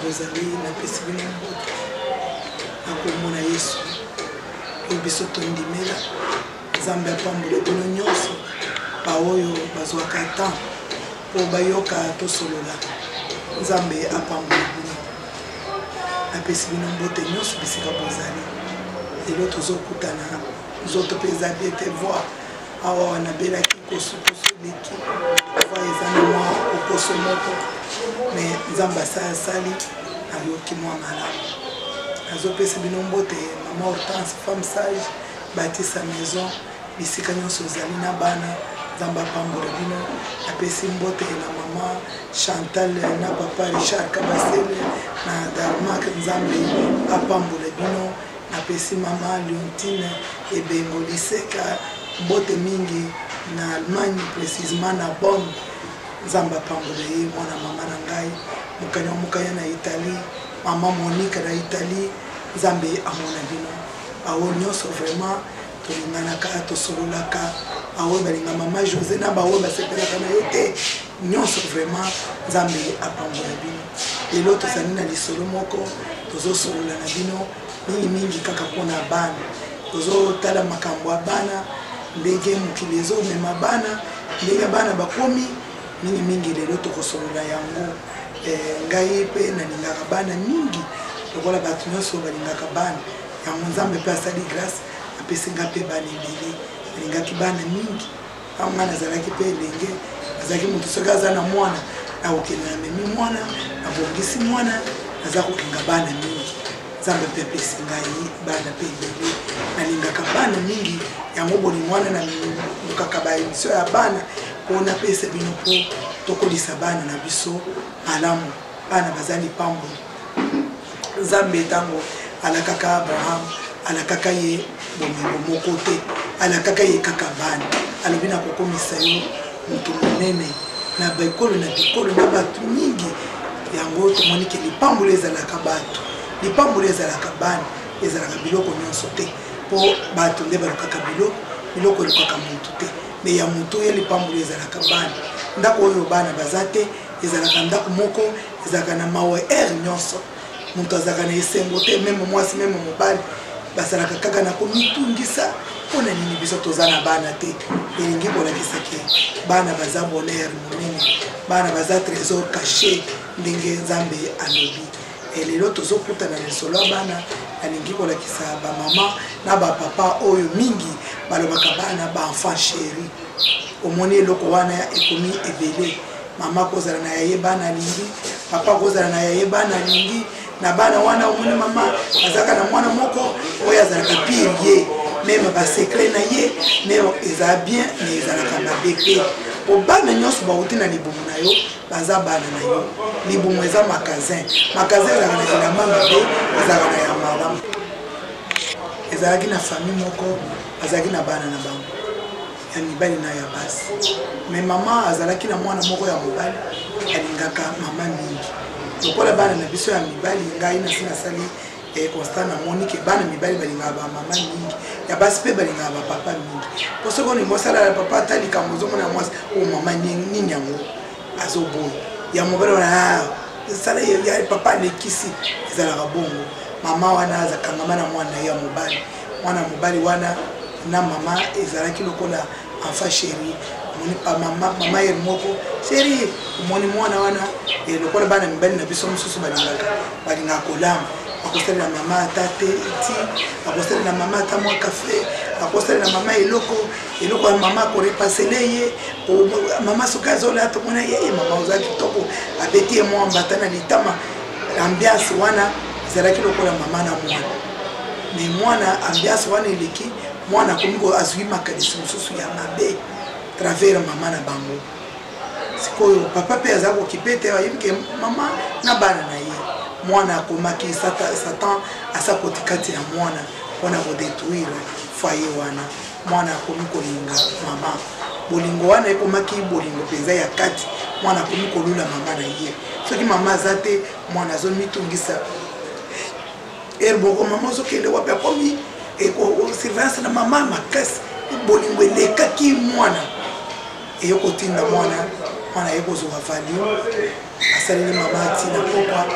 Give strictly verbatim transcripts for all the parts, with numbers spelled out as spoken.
bozali na pesi bino mbote na komona Yesu oyo biso tondimela Nzambe apambola bino nyonso baoyo bazwaka temps po bayoka tosolola Nzambe apambola bino na pesi bino mbote nyonso bisika bozali lelo tozokutana nzoto mpe eza bien te voir awa wanabelaki kosukoso leki voi eza na mwa kokoso moko me Nzambe asali ayoki mwa malamu azopesa bino mbote mama Hortense femme sage Baptiste maison bisika nyonso ozali na bana Nzambe apambola bino apesi mbote na mama Chantal na papa Richard Kabasele na Darmak Nzambe apambola bino apesi mama Leontine ebengo liseka mbote mingi na Allemagne précisément na Bonn Nzambe apambola ye mwana mama na ngai mukanya mukanya na Italie mama Monique na Italie Nzambe amona bino awo nyonso vraiment tolinganaka tosololaka awo balinga mama José na bawo basepelaka na yote nyonso vraiment Nzambe apambola bino lelo tozali na lisolo moko tozosolola na bino mingi mingi kaka mpona bana tozotala makambo ya bana ndenge mokili ezomema bana ndenge bana bakomi mingi mingi lelo tokosolola yango ngai mpe nalingaka bana mingi lokola bato nyonso balingaka bana yango Nzambe mpe asali grâce apesi nga mpe bana ebele nalingaki bana mingi ntango nga nazalaki mpe elenge nazalaki moto soki aza na mwana nakokende namemi mwana nabongisi mwana naza kolinga bana mingi Nzambe mpe apesi ngai bana mpe ebele nalingaka bana mingi yango bolingwana na lukaka baemission ya bana mpo napesa bino mpo tokolisa bana na biso malamu bana bazali pambo Nzambe ntango alakaka Abraham alakaka ye bomebo moko te alakaka ye kaka bana alobi na kokomisa yo moto monene na baekolo na bikolo na bato mingi yango tomoni ke lipambola ezalaka bato lipambola ezalaka bana ezalaka biloko nyonso te mpo bato nde balukaka biloko biloko elukaka motu te me ya motu oyo lipambola ezalaka bana ndako oyo bana baza te ezalaka ndako moko ezalaka na mawe ere nyonso moto azalaka na esengo te meme mwasi meme mobali basalaka kaka na komitungisa mpona nini biso toza na bana te elingi kolakisa ke bana baza bonheur monene bana baza trésor caché ndenge Nzambe alobi lelo tozokutana na lisolo ya bana alingi kolakisa bamama na bapapa oyo mingi balobaka bana baenfant chéri omoni eloko wana ekomi ebele mama kozala na yaye bana alingi papa kozala na yaye bana alingi na bana wana omoni mama azalaka na mwana moko oyo azalaka pire ye meme basekre na ye meme eza bien me ezalaka mabe te po bana nyonso bauti na libumu na yo baza bana na yo libumu eza magasin magasin ezalaka na elamba mabe ezalaka na ya malamu ezalaki na famille moko azalaki na bana na bango ya mibali na ya basi me mama azalaki na mwana moko ya mobali alingaka mama mingi lokola bana na biso ya mibali ngai nasi nasali constat na moni ke bana mibali balingaka bamama mingi ya basi mpe balingaka bapapa mingi po soki olingi osala ya papa ata likambo ozomona mwasi o mama nini yango azoboya ya mobali wana esala ya papa alekisi ezalaka bongo mama wana azakangama na mwana ya mobali mwana mobali wana na mama ezalaki lokola enfant chéri moni pa mama mama yer moko chéri moni mwana wana lokola bana mibali na biso mosusu balingaka balingaka kolamba akosalela mama atate iti akosalela mama ata mwa kafe akosalela mama eloko eloko ya mama akorepasele ye mama soki azola tomona ye mama oza kitoko abeti ye mwa mbata na litama ambiance wana ezalaki lokola mama na mwana me mwana ambiance wana eleki mwana akomi azwi makanisi mosusu ya mabe travers mama na bango sikoyo papa mpe aza kokipe te ayebi ke mama na bana na ye mwana akomaki satan asakoti kati ya mwana mpona kodetruire foye wana mwana akomi kolinga mama bolingo wana ekomaki bolingo mpenza ya kati mwana akomi kolula mama na ye soki mama aza te mwana azomitungisa ere boko mama ozokende wapi akomi surveillance na mama makasi bolingo elekaki mwana eyokotinda mwana mwana yekozwa valio asaleli mama atina pokwa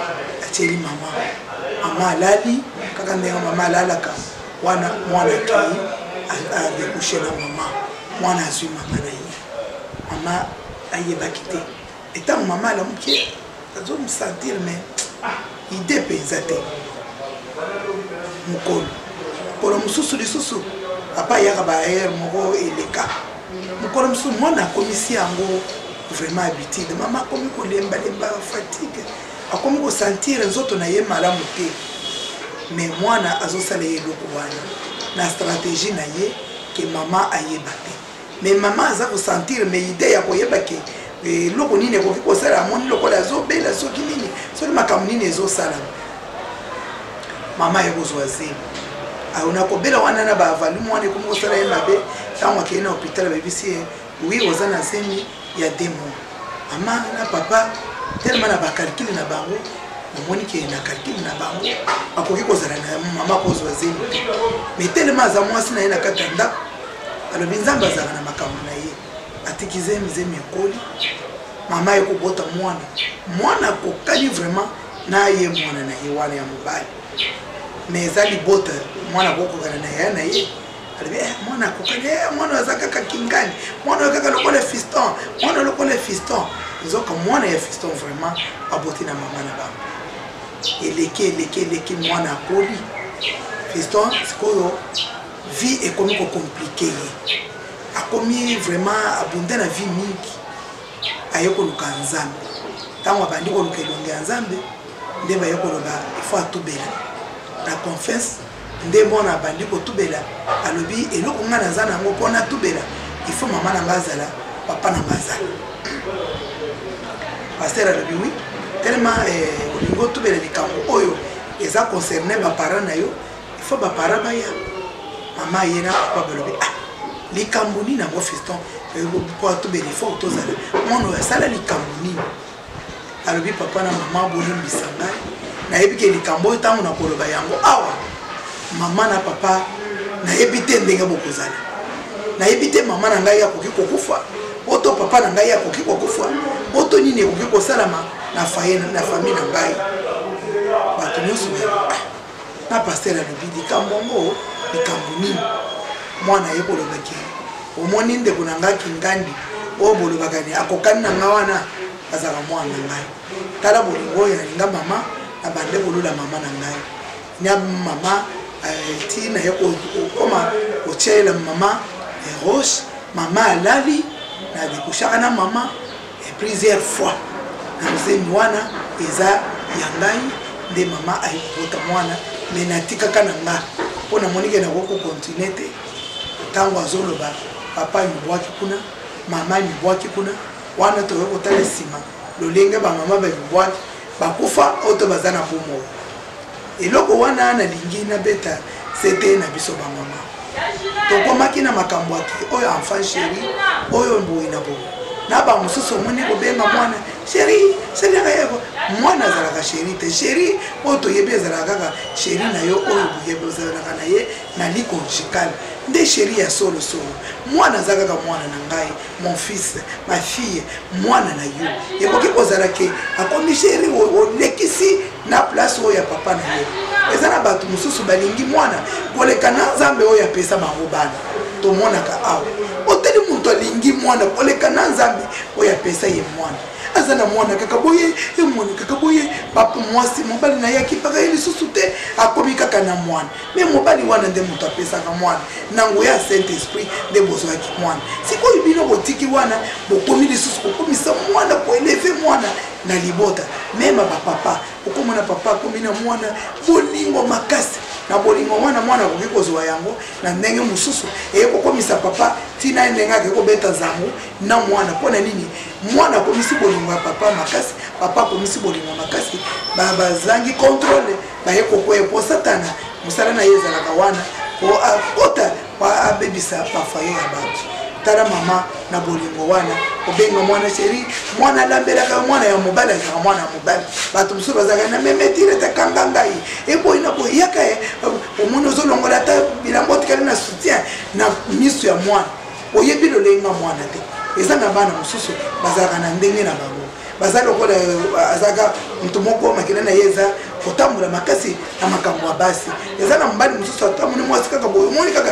acheli mama mama alali kaka ndenga mama alalaka wana mwana ki adécouché na mama mwana azwi mama na ye mama ayebaki te etango mama alamuki azomusentir mais ide mpenza te mokolo mokolo mosusu lisusu papa ayaka baere moko eleka mokolo mosusu mwana akomisi yango vraiment habitude mama akomi kolembalemba fatigue akomi kosentir nzoto na ye malamu te mais mwana azosala ye eloko wana na stratégie na ye ke mama ayeba te mais mama aza kosentir mais ide ya koyeba ke eloko nini ekoki kosala amoni lokola azobela soki nini soki makambo nini ezosalama mama ekozwa zelo aona kobela wana na bavali mwana ekomi kosala ye mabe ntango akei na hôpital babisi ye wi oza na zemi ya deux mois mama na papa tellement na bakalkile na bango omoni ke na kalkile na bango akoki kozala na mama kozwa zelo te mais tellement aza mwasi na ye na kati ya ndako alobi nzambe azala na makambo na ye atiki zemi zemi ekoli mama ekobota mwana mwana akokani vraiment na ye mwana na ye wana ya mobali mais eza libota mwana akokokana na ye na ye alobi mwana akokani mwana aza kaka kingani mwana oyo kaka lokola fiston mwana lokola fiston ezoka mwana ya fiston vraiment aboti na mama na bango eleki eleki eleki mwana akoli fiston sikoyo vie ekomi kokomplike ye akomi vraiment abunda na vie mingi aye koluka nzambe ntango abandi koluka elongi ya nzambe nde baye koloba ifo atubela na confiance nde mwana abandi kotubela alobi eloko nga naza nango mpona atubela ifo mama na nga azala papa na nga azala paster alobi wi tellement olingi otubela likambo oyo eza concerne baparent na yo ifo baparent baya mama ye na papa balobi ah likambo nini nango fiston po atubela ifo tozala mwana oyo asala likambo nini alobi papa na mama bolimbisa ngai nayebi ke likambo oyo ntango nakoloba yango awa mama na papa nayebi te ndenge bokozala nayebi te mama na ngai akoki kokufa oto papa na ngai akoki kokufa oto nini ekoki kosalama na faye na famille na ngai bato nyonso na paster alobi likambo yango likambo nini mwana ye kolobaki omoni ndeko na ngai kingandi oyo bolobaka ni akokani na ngai wana azala mwana na ngai tala bolingo oyo nalinga mama na bande kolula mama na ngai nya mama ti na ye kokoma kotiela mama roche mama alali na dekushaka na mama plusieurs fois na mzemi wana eza ya ngai nde mama ayikobota mwana me natikaka na nga mpo namonike nakoko kontinue te ntango azoloba papa mibwaki kuna mama mibwaki kuna wana toye kotala nsima lolenge bamama bamibwaki bakufa oto baza na bomoi eloko wana nalingi nabeta sete na biso bamama tokomaki na makambo ake oyo enfant chéri oyo mboyi na bomo na bamosusu omoni kobenga mwana chéri chéri akayeko mwana azalaka chéri te chéri oyo toyebi ezalaka kaka chéri na yo oyo boyebi ozalaka na ye na lit conjugal nde chéri ya solosolo mwana aza kaka mwana na ngai mon fils ma fille mwana na yo ekoki kozala ke akomi chéri olekisi na place oyo ya papa na ye eza na bato mosusu balingi mwana koleka na nzambe oyo apesa bango bana tomonaka awa oteli moto alingi mwana koleka na nzambe oyo apesa ye mwana aza na mwana kaka boye e mwana kaka boye papa mwasi mobali na ye akipaka ye lisusu te akomi kaka na mwana me mobali wana nde moto apesaka mwana nango ya saint esprit nde bozwaki mwana sikoyo bino botiki wana bokomi lisusu kokomisa mwana koeleve mwana na libota mema bapapa okomona papa akomi na mwana bolingo makasi na bolingo wana mwana akoki kozwa yango na ndenge mosusu eyekokomisa papa tina ndenge akekobeta zango na mwana mpona nini mwana akomisi bolingo ya papa makasi papa akomisi bolingo makasi bazangi contrôle bayekokoya po satana mosala na ye ezalaka wana po akota abebisa bafaye ya bato tala mama na bolingo wana obenga mwana chéri mwana alambelaka mwana ya mobali azaka mwana ya mobali bato mosusu bazalaka na memetire takanga ngai eboyina boyaka ye omoni ozolongola ata bilango otikali na soutien na miso ya mwana oyebi lolenga mwana te eza na bana mosusu bazalaka na ndenge na bango baza lokola azaka mutu moko makina na yeza kotambula makasi na makambo basi eza na mbali mususu atamuni mwasi kaka boyo moni kaka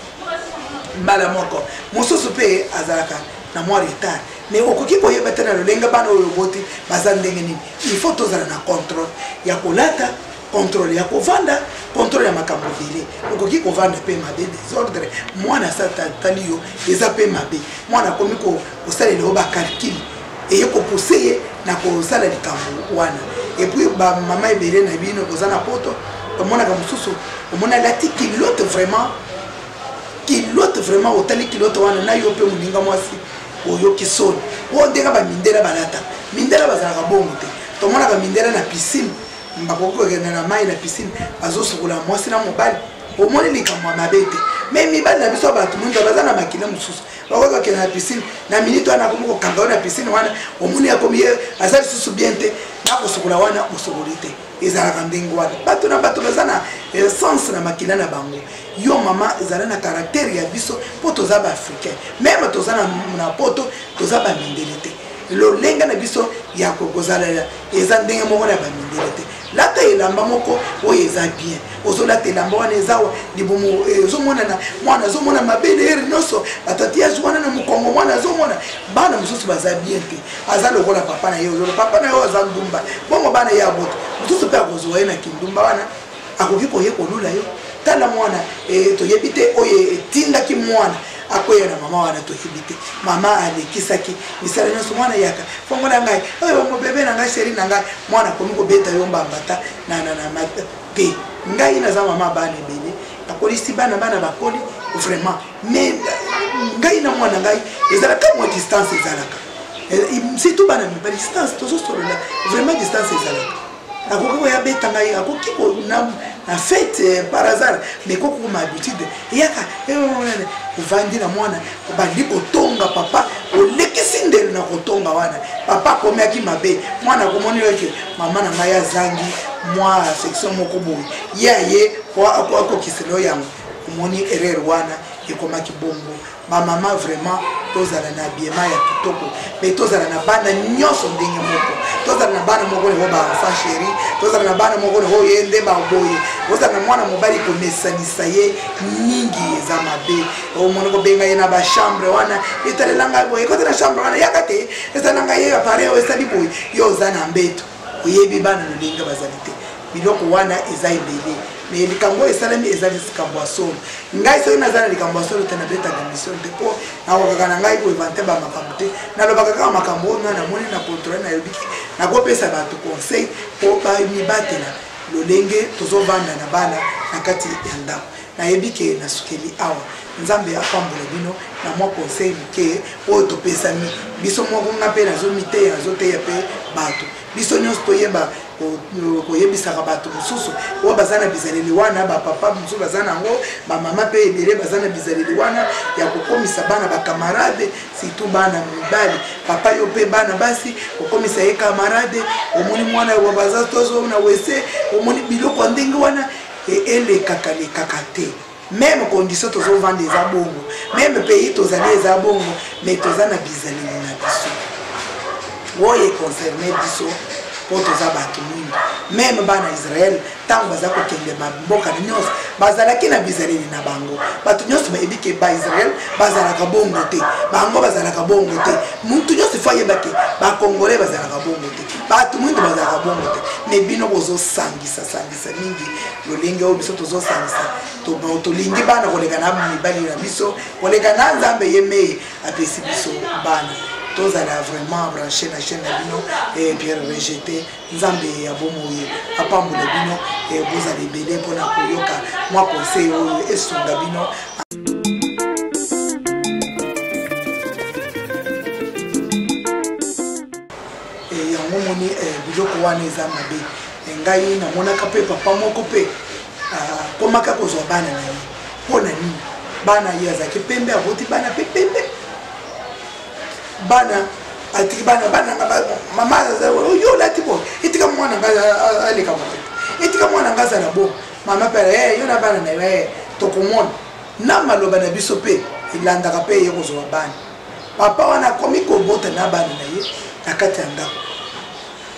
mbala moko mususu pe azalaka na mwa retard mais okoki koyeba tena lolenga bana oyo boti baza ndenge nini il faut tozala na contrôle ya kolata contrôle ya kovanda contrôle ya makambo bele okoki kovanda pe mabe désordre mwana sa tali yo eza pe mabe mwana komi ko kosalela oba calcul et ko pousser na kosala likambo wana et puis ba mama ebele na bino kozana poto omona ka mususu omona lati kilote vraiment kilote vraiment otali kilote wana na yo pe muninga mwasi oyo kisoni o ndeka ba mindela balata mindela bazala ka bongo te tomona ka mindela na piscine mbakoko ke na mai na piscine azosokola mwasi na mobali omoni likambo mabete mais mibali na biso bato mundo bazana makina mususu bakoka ke na piscine na minute wana komoko kanga na piscine wana omoni akomi azali susu bien te na kosokola wana osokolite ezala ka ndenge wana bato na bato bazana essence na makina na bango yo mama ezala na caractère ya biso po toza ba africain même toza na poto toza ba mindelite lo lenga na biso ya kokozala eza ndenge moko na ba mindelite lata elamba moko oyo eza bien ozolata elamba wana ezawa libomo ezomona na mwana azomona mabele eri nyonso atati ya zwana na mukongo mwana azomona bana mususu baza bien te aza lokola papa na ye ozolo papa na ye aza ndumba bongo bana ya boto mususu pe akozwa ye na kindumba wana akoki koye kolula yo tala mwana toyebi te oyo etindaki mwana akoya na mama wana toyebi te mama alekisaki misala nyonso mwana yaka fongo na ngai oyo mobebe na ngai sheri na ngai mwana komi kobeta yo mbambata na na na pe ngai naza mama bana ebele akolisi bana bana bakoli vraiment mais ngai na mwana ngai ezalaka mwa distance ezalaka surtout bana mi distance tozosolola vraiment distance ezalaka akoki koya beta ngai akoki na na fête par hasard mais koko ma habitude yaka uvandi na mwana bandi kotonga papa olekisi ndelo na kotonga wana papa komiaki mabe mwana komoni yoke mama na ngai azangi mwa affection moko boye ya ye kwa akokiselo yango komoni erreur wana ekomaki bongo ba mama vraiment tozala na biema ya kitoko mais tozala na bana nyonso ndenge moko tozala na bana moko ne ba enfant chéri tozala na bana moko ne ho yende ba boye tozala na mwana mobali ko mesanisa ye mingi eza mabe o mona ko benga ye na ba chambre wana etalelanga boye ko na chambre wana yakate ezalanga ye appareil o esali boye yo zana mbeto oyebi bana lolinga bazalite biloko wana eza ebele mais likambo esalemi ezali likambo ya solo ngai soki nazala likambo ya solo te nabetaka mission te po nakokaka na ngai koevante bamakambo te nalobaka kaka makambo oyo ngai namoni na controle nayebiki nakopesa bato conseil po bamibatela lolenge tozovanda na bana na kati ya ndako nayebi ke nasukeli awa nzambe apambola bino na mwa conseil moke oyo topesami biso moko nga mpe nazomiteya nazoteya mpe bato biso nyonso toyeba koyebisaka bato mosusu oyo baza na bizaleli wana bapapa mosusu baza nango bamama mpe ebele baza na bizaleli wana ya kokomisa bana bakamarade surtout bana mibali papa yo mpe bana basi kokomisa ye kamarade omoni mwana baza tozo na wese omoni biloko ndenge wana elekaka lekaka te même condition tozovanda eza bongo même pays tozali eza bongo mais toza na bizaleli na biso oyo econcerné biso po toza bato mingi même bana Israel ntango baza kokende mboka na nyonso bazalaki na bizaleli na bango bato nyonso bayebi ke baisrael bazalaka bongo te bango bazalaka bongo te muntu nyonso fo ayeba ke bakongole bazalaka bongo te bato mwindu bazalaka bongo te me bino bozosangisa sangisa mingi lolenge oyo biso tozosangisa tolingi bana koleka na mibali na biso koleka na nzambe ye meye apesi biso bana tozala vraiment branché na chaîne na bino et Pierre rejeté nzambe ya bomoye apambola bino et bozala ebele mpona koyoka mwa conseil oyo esunga bino yango moni biloko wana eza mabe ngai namonaka mpe papa moko mpe komaka kozwa bana na ye mpona nini bana ye azalaki pembe avoti bana mpe pembe bana atiki bana bana mama yo lati bo itika mwana ngaza aleka moto itika mwana ngaza na bo mama pere eh yo na bana na ye tokomona na maloba na biso pe ilandaka pe ye kozwa bana papa wana komi kobota na bana na ye na kati ya ndako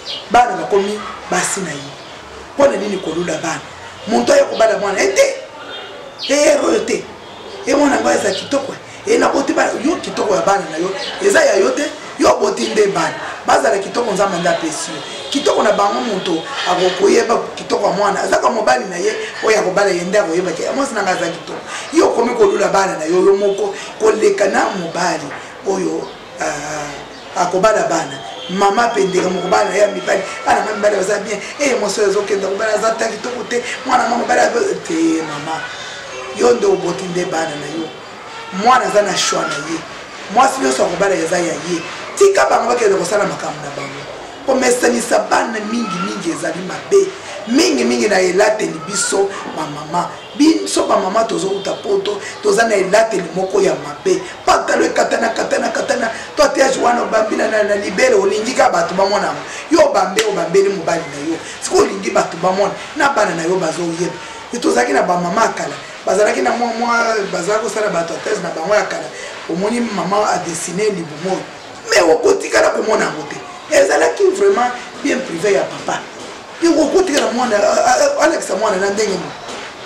bana bakomi basi na ye pona nini kolula bana muntu aye kobala mwana ete eh royote e mwana ngwa za kitoko e na boti ba yo kitoko ya bana na yo eza ya yote yo boti nde bana bazala kitoko nzamba nda pesi kitoko na bango muntu akokoyeba kitoko mwana azaka mobali na ye oya kobala yenda koyeba ke amosi na ngaza kitoko yo komi kolula bana na yo yo moko koleka na mobali oyo akobala bana mama pendeka mokobala ya mibali ana mibali baza bien eh moso ezokenda kobala za ta kitoko te mwana mama bala te mama yo ndo oboti nde bana na yo mwana za na choix na ye mwasi nyonso akobala eza ya ye tika bango bakende kosala makambo na bango komesanisa bana mingi mingi ezali mabe mingi mingi na elateli biso bamama biso bamama tozokuta poto toza na elateli moko ya mabe patalo ekatana katana katana toateage wana obambila na libele olingi ka bato bamona yo bambe obambeli mobali na yo siko olingi bato bamona na bana na yo bazoyeba tozalaki na bamama akala bazalaki na mwa mwa bazala kosala bato atese na bango ya kala omoni mama adesine libumo mais okotikala komona yango te ezalaki vraiment bien privé ya papa yo okotikala mwana alexa mwana na ndenge mo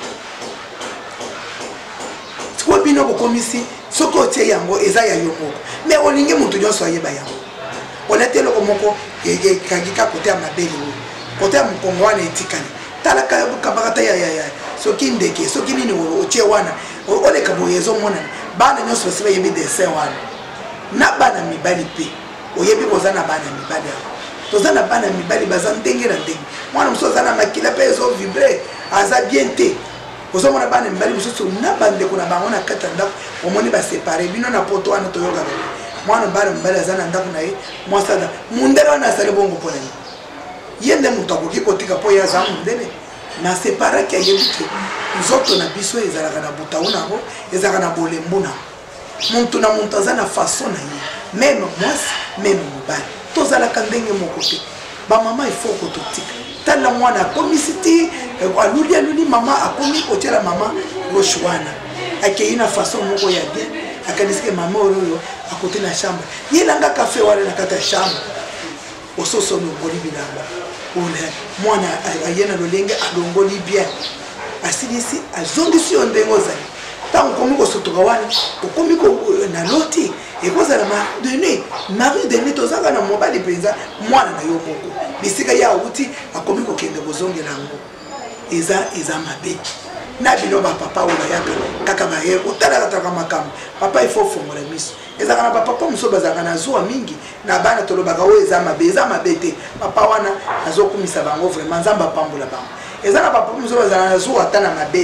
siko bino bokomisi soki otie yango eza ya yo moko mais olingi moto nyonso ayeba yango olete eloko moko ekangika kote ya mabele oyo kote ya mokongo wana etikali tala kabakata ya ya soki ndeke soki nini otie wana oleka boye ezomonana bana nyonso basi bayebi dessin wana na bana mibali mpe oyebi koza na bana mibali awa toza na bana mibali baza ndenge na ndenge mwana mosusu aza na makila mpe ezovibre aza bien te ozomona bana mibali mosusu na bandeko na bango na kati ya ndako omoni basepare bino na poto wana toyokaka mwana bana mibali aza na ndako na ye mwasada mundele wana asali bongo mpona ye ye nde moto akoki kotika mpo ye aza mundele na separaki ayebi te nzoto na biso ezalaka na butau nango ezalaka na bolembu nango muntu na muntu aza na façon na ye meme mwasi meme mobali tozalaka ndenge moko te bamama ifo kototika tala mwana akomisi ti aluli aluli mama akomi kotiela mama roche wana akei na façon moko ya bien akanisike mama oyo akote na chambre yelanga kafe wana na kata ya chambre ososo longoli bilamba ole mwana ayena lolenge alongoli bien asilisi azongisi yo ndenge ozali ntango okomi kosotoka wana okomi na loti ekozala mari de nuit mari de nuit tozanga na mobali mpenza mwana na yo moko bisika ye awuti akomi kokende kozongela yango eza eza mabe na bino bapapa oyo bayaka kaka baye otalaka taka makambo papa ifo ofongola miso ezalaka na bapapa mosusu bazalaka na zuwa mingi na bana tolobaka oyo eza mabe eza mabe te papa wana azokumisa bango vraiment nzambe apambola bango eza na papa mosusu bazalaka na zuwa ata na mabe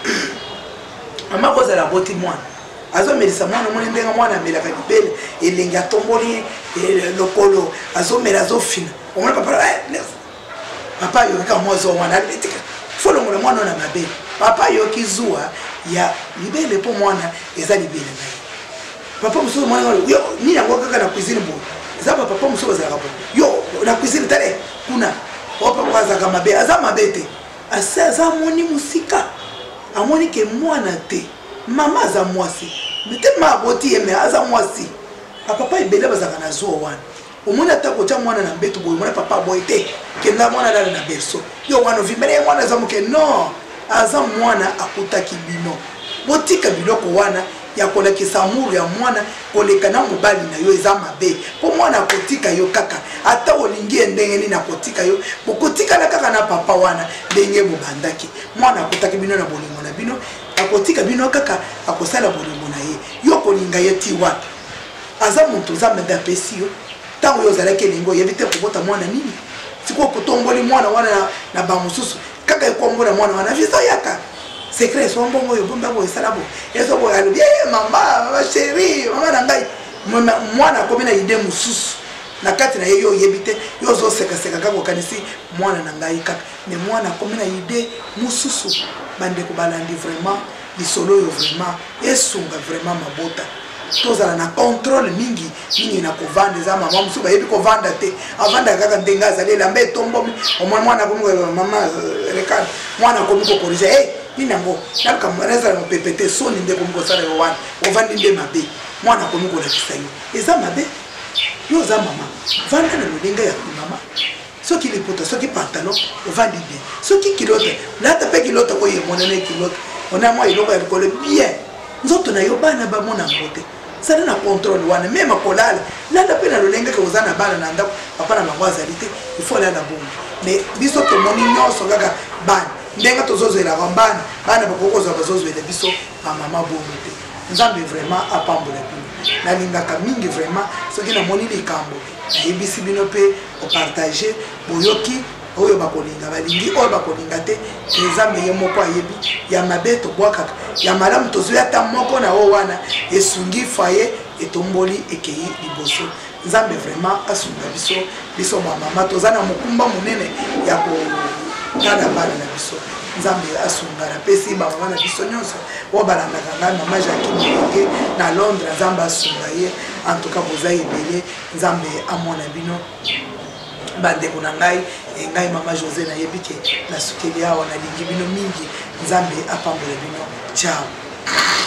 mama kozala boti mwana azomelisa mwana omoni ndenge mwana amelaka libele elenge atomboli lokolo azomela azofina omoni papa papa ayokika mwazo mwana alitika folongola mwana na mabele papa ayoki zuwa ya libele mpo mwana eza libele na ye papa mosusu mwana yo nini yango kaka na cuisine boye eza papa mosusu bazalaka boye yo na cuisine tale kuna opapa azalaka mabe aza mabe te ase aza amoni mosika amoni ke mwana te mama aza mwasi mete ma boti yeme aza mwasi papa ebele bazaka na zuwa wana omoni ata kotia mwana na mbeto boye mwana papa boye te kenda mwana dala na berso yo wana ovimele mwana aza moke non aza mwana akutaki bino botika biloko wana ya kolekisa amuru ya mwana koleka na mobali na yo eza mabe mpo mwana akotika yo kaka ata olingi ndenge nini akotika yo bokotikala kaka na papa wana ndenge bobandaki mwana akotaki bino na bolingo na bino akotika bino kaka akosala bolingo na ye yo kolinga ye ti wapi aza moto nzambe nde apesi yo ntango yo ozalaki elingi oyebi te kobota mwana nini sikoyo kotomboli mwana wana na bamosusu kaka ekombola mwana wana viso yaka secret so mbongo yo bomba bo esala bo eso bo alobi eh mama ma chérie mama na ngai mwana akomi na ide mosusu na kati na ye yo oyebi te yo ozosekaseka kaka okanisi mwana na ngai kaka me mwana akomi na ide mosusu bandeko balandi vraiment lisolo oyo vraiment esunga vraiment mabota tozala na contrôle mingi mingi na kovanda eza mama mosusu bayebi kovanda te avanda kaka ndenge azali elamba etombomi omwana mwana akomi mama rekana mwana akomi kokorige hey nini yango naluka mwana ezala mopepe te soni nde komi kosala yo wana ovandi nde mabe mwana akomi kolakisa yo eza mabe yo oza mama vanda na lolenge ya mama soki liputa soki pantalon ovandi bien soki kilote lata mpe kilote oyo emonana kilote ona mwa eloko ya likolo bien nzoto na yo bana bamona ngo te sala na contrôle wana meme kolala landa mpe na lolenge ke oza na bana na ndako papa na bango azali te il faut lala bongo mais biso tomoni nyonso kaka bana ndenge tozozwelaka bana bana bakokozwa bazozwela biso bamama bongo te nzambe vraiment apambola bino nalingaka mingi vraiment soki namoni likambo nayebisi bino mpe opartage boyoki oyo bakolinga balingi oyo bakolinga te nzambe ye moko ayebi ya mabe tobwakaka ya malamu tozwi ata moko na o wana esungi faye etomboli ekei liboso nzambe vraiment asunga biso biso bamama toza na mokumba monene ya kotala bana na biso nzambe asunga napesi bamama na biso nyonso oyo balandaka ngai mama Jacqueline Molenge na Londres nzambe asunga ye en tout cas boza ebele nzambe amona bino bandeko na ngai ngai mama José nayebi ke nasukeli awa nalingi bino mingi nzambe apambola bino ciao.